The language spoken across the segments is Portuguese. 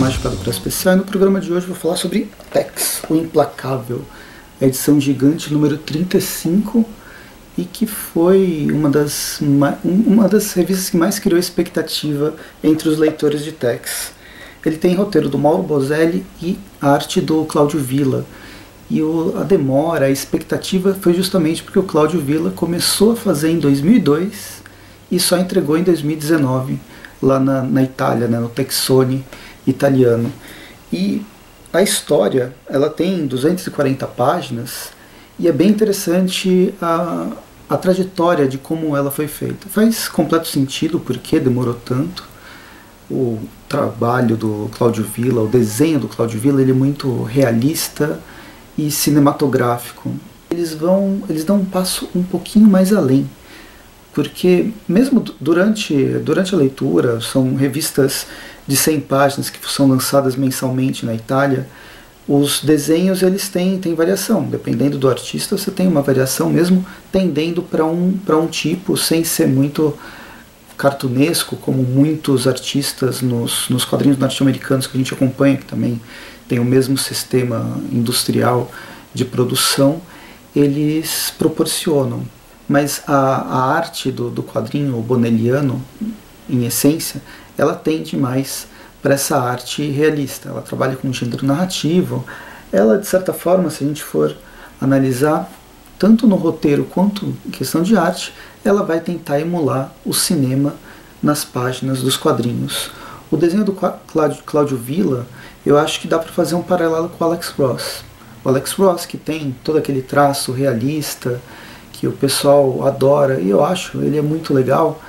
Mágica do Preço Especial, e no programa de hoje eu vou falar sobre Tex, o Implacável, a edição gigante número 35, e que foi uma das revistas que mais criou expectativa entre os leitores de Tex. Ele tem roteiro do Mauro Bozelli e arte do Cláudio Villa. E a demora, a expectativa foi justamente porque o Cláudio Villa começou a fazer em 2002 e só entregou em 2019 lá na Itália, né, no Texone italiano. E a história, ela tem 240 páginas e é bem interessante a trajetória de como ela foi feita. Faz completo sentido porque demorou tanto. O trabalho do Cláudio Villa, o desenho do Cláudio Villa, ele é muito realista e cinematográfico. Eles dão um passo um pouquinho mais além, porque mesmo durante a leitura, são revistas de 100 páginas que são lançadas mensalmente na Itália, os desenhos eles têm variação, dependendo do artista você tem uma variação mesmo tendendo para um tipo, sem ser muito cartunesco, como muitos artistas nos quadrinhos norte-americanos que a gente acompanha, que também tem o mesmo sistema industrial de produção, eles proporcionam. Mas a arte do quadrinho bonelliano, em essência, ela tende mais para essa arte realista. Ela trabalha com gênero narrativo. Ela, de certa forma, se a gente for analisar, tanto no roteiro quanto em questão de arte, ela vai tentar emular o cinema nas páginas dos quadrinhos. O desenho do Cláudio Villa, eu acho que dá para fazer um paralelo com o Alex Ross. O Alex Ross, que tem todo aquele traço realista, que o pessoal adora, e eu acho, ele é muito legal,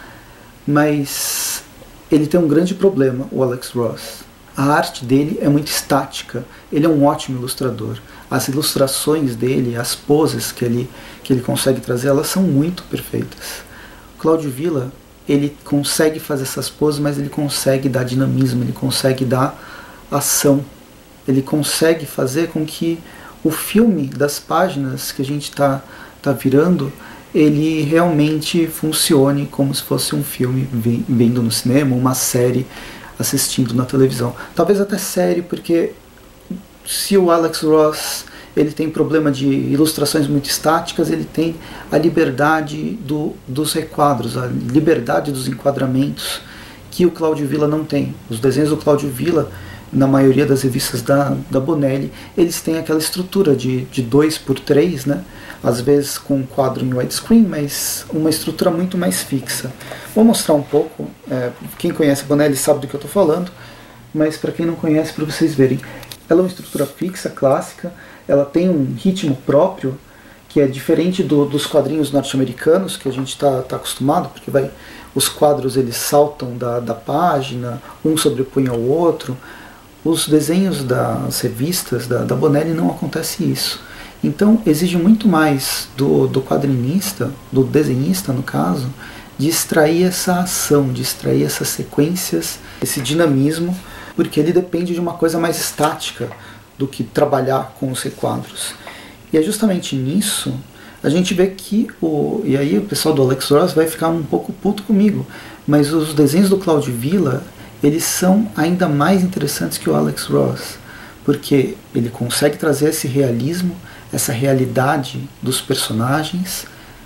mas ele tem um grande problema, o Alex Ross. A arte dele é muito estática, ele é um ótimo ilustrador. As ilustrações dele, as poses que ele consegue trazer, elas são muito perfeitas. O Cláudio Villa, ele consegue fazer essas poses, mas ele consegue dar dinamismo, ele consegue dar ação. Ele consegue fazer com que o filme das páginas que a gente está virando, ele realmente funcione como se fosse um filme vendo no cinema, uma série assistindo na televisão. Talvez até série, porque se o Alex Ross ele tem problema de ilustrações muito estáticas, ele tem a liberdade dos requadros, a liberdade dos enquadramentos que o Cláudio Villa não tem. Os desenhos do Cláudio Villa, na maioria das revistas da Bonelli, eles têm aquela estrutura de 2x3, né? Às vezes com um quadro em widescreen, mas uma estrutura muito mais fixa. Vou mostrar um pouco, quem conhece a Bonelli sabe do que eu estou falando, mas para quem não conhece, para vocês verem. Ela é uma estrutura fixa, clássica, ela tem um ritmo próprio, que é diferente dos quadrinhos norte-americanos, que a gente está acostumado, porque os quadros eles saltam da página, um sobrepõe ao outro. Os desenhos das revistas da Bonelli não acontece isso. Então exige muito mais do quadrinista, do desenhista no caso, de extrair essa ação, de extrair essas sequências, esse dinamismo, porque ele depende de uma coisa mais estática do que trabalhar com os requadros. E é justamente nisso a gente vê que, e aí o pessoal do Alex Ross vai ficar um pouco puto comigo, mas os desenhos do Cláudio Villa, eles são ainda mais interessantes que o Alex Ross, porque ele consegue trazer esse realismo, essa realidade dos personagens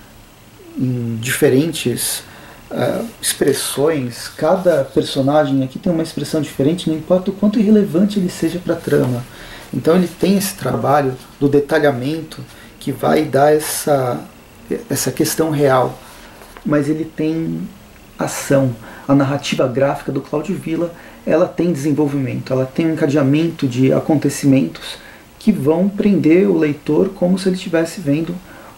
em diferentes expressões. Cada personagem aqui tem uma expressão diferente, não importa o quanto irrelevante ele seja para a trama. Então ele tem esse trabalho do detalhamento que vai dar essa questão real, mas ele tem ação. A narrativa gráfica do Cláudio Villa, ela tem desenvolvimento, ela tem um encadeamento de acontecimentos que vão prender o leitor como se ele estivesse vendo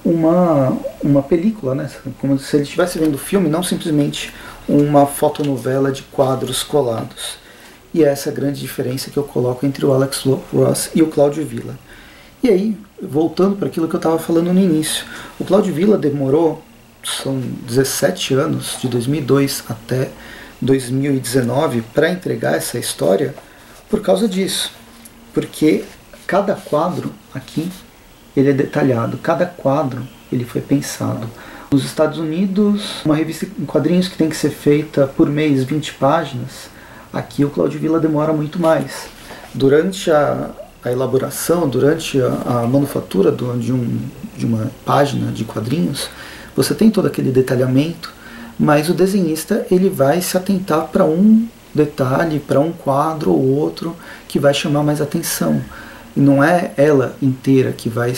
uma película, né? Como se ele estivesse vendo o filme, não simplesmente uma fotonovela de quadros colados. E essa é a grande diferença que eu coloco entre o Alex Ross e o Cláudio Villa. E aí, voltando para aquilo que eu estava falando no início, o Cláudio Villa demorou, são 17 anos, de 2002 até 2019, para entregar essa história por causa disso. Porque cada quadro aqui, ele é detalhado, cada quadro ele foi pensado. Nos Estados Unidos, uma revista em quadrinhos que tem que ser feita por mês, 20 páginas, Aqui o Cláudio Villa demora muito mais. Durante a elaboração, durante a manufatura de uma página de quadrinhos, você tem todo aquele detalhamento, mas o desenhista ele vai se atentar para um detalhe, para um quadro ou outro que vai chamar mais atenção. E não é ela inteira que vai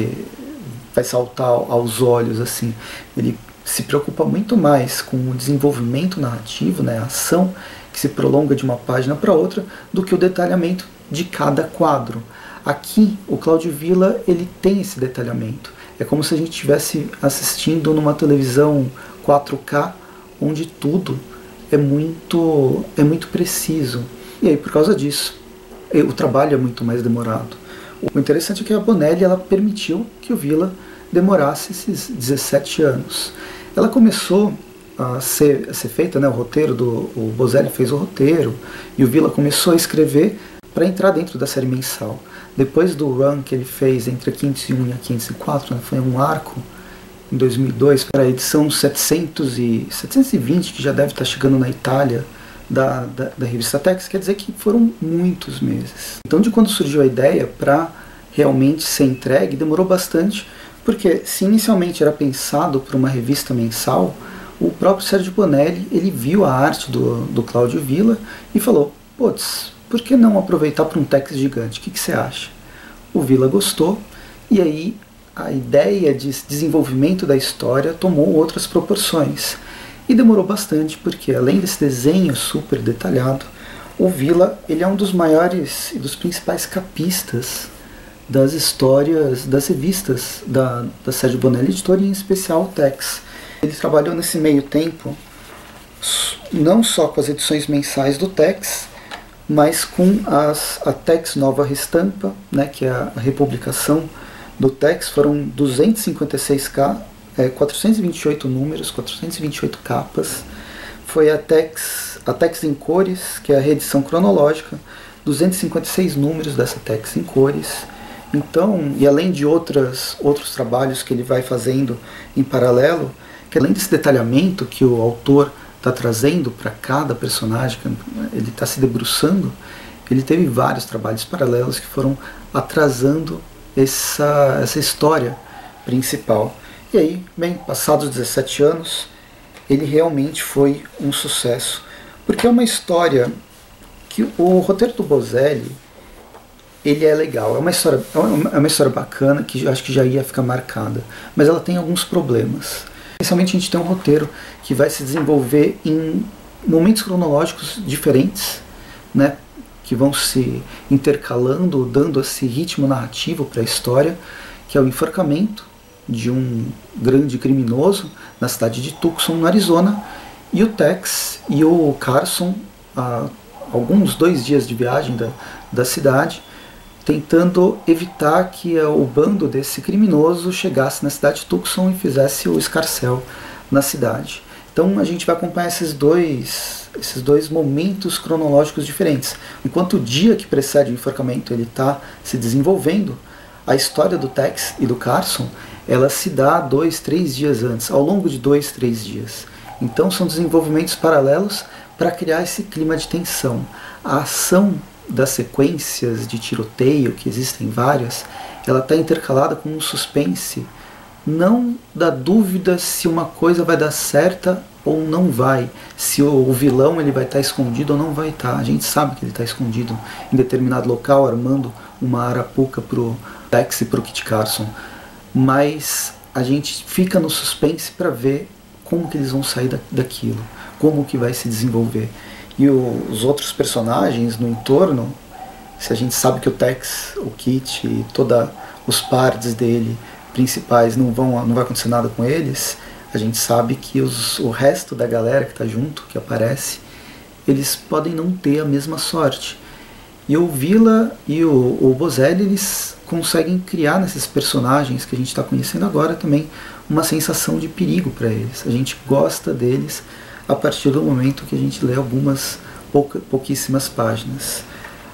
saltar aos olhos assim. Ele se preocupa muito mais com o desenvolvimento narrativo, né, a ação que se prolonga de uma página para outra, do que o detalhamento de cada quadro. Aqui, o Cláudio Villa ele tem esse detalhamento. É como se a gente estivesse assistindo numa televisão 4K, onde tudo é muito preciso. E aí, por causa disso, o trabalho é muito mais demorado. O interessante é que a Bonelli ela permitiu que o Villa demorasse esses 17 anos. Ela começou a ser feita, né, o roteiro, o Bozelli fez o roteiro, e o Villa começou a escrever para entrar dentro da série mensal. Depois do run que ele fez entre a 501 e a 504, né, foi um arco em 2002 para a edição 720, que já deve estar chegando na Itália, da revista Tex, quer dizer que foram muitos meses. Então, de quando surgiu a ideia para realmente ser entregue, demorou bastante, porque se inicialmente era pensado para uma revista mensal, o próprio Sérgio Bonelli ele viu a arte do Cláudio Villa e falou: putz, por que não aproveitar para um Tex gigante? O que você acha? O Villa gostou, e aí a ideia de desenvolvimento da história tomou outras proporções. E demorou bastante, porque além desse desenho super detalhado, o Villa ele é um dos maiores e dos principais capistas das histórias, das revistas da Sérgio Bonelli Editora, e em especial o Tex. Ele trabalhou nesse meio tempo não só com as edições mensais do Tex, mas com a Tex Nova Restampa, né, que é a republicação do Tex. Foram 428 números, 428 capas. Foi a Tex em cores, que é a reedição cronológica, 256 números dessa Tex em cores. Então, e além de outros trabalhos que ele vai fazendo em paralelo, que além desse detalhamento que o autor está trazendo para cada personagem, ele está se debruçando, ele teve vários trabalhos paralelos que foram atrasando essa história principal. E aí, bem, passados 17 anos, ele realmente foi um sucesso, porque é uma história que o roteiro do Bozelli ele é legal, é uma história bacana, que acho que já ia ficar marcada, mas ela tem alguns problemas. Inicialmente a gente tem um roteiro que vai se desenvolver em momentos cronológicos diferentes, né, que vão se intercalando, dando esse ritmo narrativo para a história, que é o enforcamento de um grande criminoso na cidade de Tucson, no Arizona, e o Tex e o Carson, a alguns 2 dias de viagem da cidade, tentando evitar que o bando desse criminoso chegasse na cidade de Tucson e fizesse o escarcéu na cidade. Então a gente vai acompanhar esses dois momentos cronológicos diferentes. Enquanto o dia que precede o enforcamento ele está se desenvolvendo, a história do Tex e do Carson ela se dá 2, 3 dias antes, ao longo de 2, 3 dias. Então são desenvolvimentos paralelos para criar esse clima de tensão. A ação das sequências de tiroteio, que existem várias, ela está intercalada com um suspense, não da dúvida se uma coisa vai dar certa ou não vai, se o vilão ele vai estar escondido ou não vai estar. A gente sabe que ele está escondido em determinado local, armando uma arapuca para o Tex e para o Kit Carson, mas a gente fica no suspense para ver como que eles vão sair daquilo, como que vai se desenvolver. E os outros personagens no entorno, se a gente sabe que o Tex, o Kit e todos os pares dele principais não vai acontecer nada com eles, a gente sabe que o resto da galera que está junto, que aparece, eles podem não ter a mesma sorte. E o Villa e o Bozelli, eles conseguem criar nesses personagens que a gente está conhecendo agora também uma sensação de perigo para eles. A gente gosta deles a partir do momento que a gente lê pouquíssimas páginas.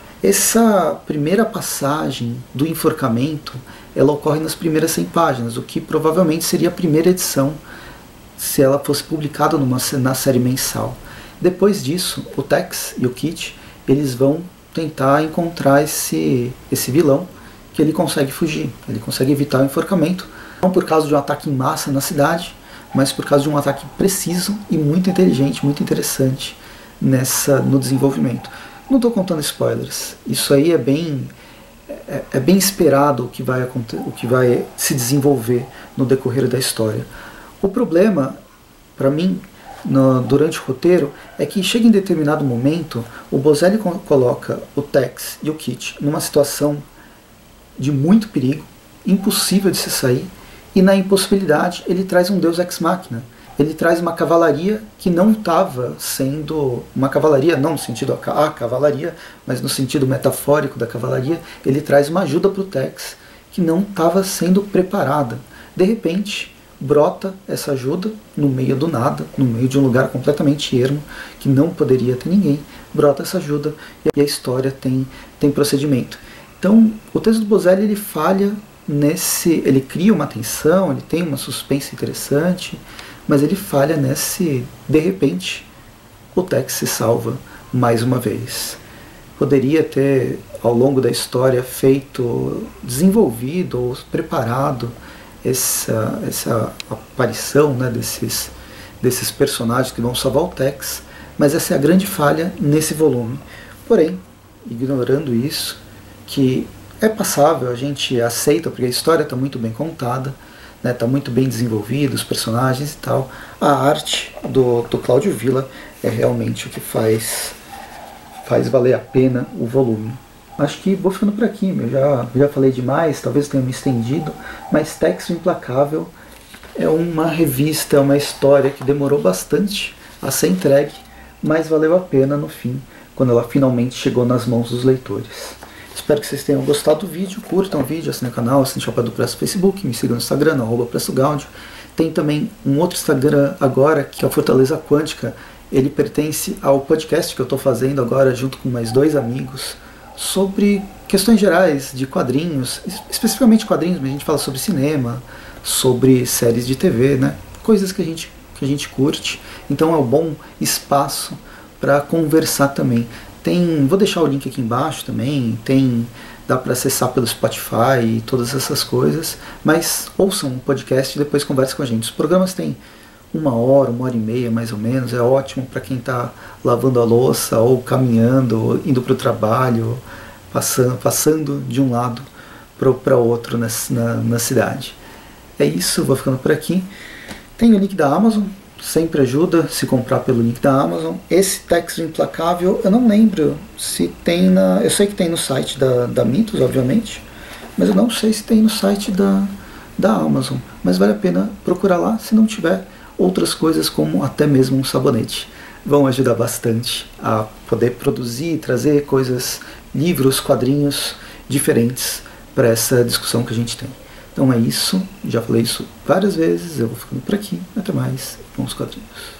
Essa primeira passagem do enforcamento, ela ocorre nas primeiras 100 páginas, o que provavelmente seria a primeira edição se ela fosse publicada na série mensal. Depois disso, o Tex e o Kit, eles vão tentar encontrar esse vilão, que ele consegue fugir, ele consegue evitar o enforcamento, não por causa de um ataque em massa na cidade, mas por causa de um ataque preciso e muito inteligente, muito interessante no desenvolvimento. Não estou contando spoilers, isso aí é bem esperado o que vai se desenvolver no decorrer da história. O problema, para mim, durante o roteiro, é que chega em determinado momento, o Boselli coloca o Tex e o Kit numa situação de muito perigo, impossível de se sair, e na impossibilidade ele traz um Deus Ex Machina. Ele traz uma cavalaria que não estava sendo... Uma cavalaria, não no sentido a cavalaria, mas no sentido metafórico da cavalaria, ele traz uma ajuda para o Tex que não estava sendo preparada. De repente, brota essa ajuda no meio do nada, no meio de um lugar completamente ermo, que não poderia ter ninguém. Brota essa ajuda e a história tem procedimento. Então, o texto do Boselli, ele falha ele cria uma tensão, ele tem uma suspense interessante, mas ele falha de repente, o Tex se salva mais uma vez. Poderia ter, ao longo da história, desenvolvido ou preparado essa aparição, né, desses personagens que vão salvar o Tex, mas essa é a grande falha nesse volume. Porém, ignorando isso, que é passável, a gente aceita porque a história está muito bem contada, está muito bem desenvolvido, os personagens e tal. A arte do Cláudio Villa é realmente o que faz valer a pena o volume. Acho que vou ficando por aqui, eu já falei demais, talvez tenha me estendido, mas Tex o Implacável é uma revista, é uma história que demorou bastante a ser entregue, mas valeu a pena no fim, quando ela finalmente chegou nas mãos dos leitores. Espero que vocês tenham gostado do vídeo, curtam o vídeo, assinem o canal, assinem o Chapéu do Presto no Facebook, me sigam no Instagram, @PrestoGaudio. Tem também um outro Instagram agora, que é o Fortaleza Quântica. Ele pertence ao podcast que eu estou fazendo agora, junto com mais 2 amigos, sobre questões gerais de quadrinhos, especificamente quadrinhos, mas a gente fala sobre cinema, sobre séries de TV, né? Coisas que a gente curte. Então é um bom espaço para conversar também. Vou deixar o link aqui embaixo também, dá para acessar pelo Spotify e todas essas coisas, mas ouçam o podcast e depois conversem com a gente. Os programas têm 1 hora, 1h30 mais ou menos, é ótimo para quem está lavando a louça, ou caminhando, ou indo para o trabalho, passando de um lado para outro na cidade. É isso, vou ficando por aqui. Tem o link da Amazon, sempre ajuda se comprar pelo link da Amazon. Esse Tex Implacável, eu não lembro se tem eu sei que tem no site da Mitos, obviamente, mas eu não sei se tem no site da Amazon. Mas vale a pena procurar lá, se não tiver outras coisas, como até mesmo um sabonete. Vão ajudar bastante a poder produzir e trazer coisas, livros, quadrinhos diferentes para essa discussão que a gente tem. Então é isso, já falei isso várias vezes, eu vou ficando por aqui, até mais, bons quadrinhos.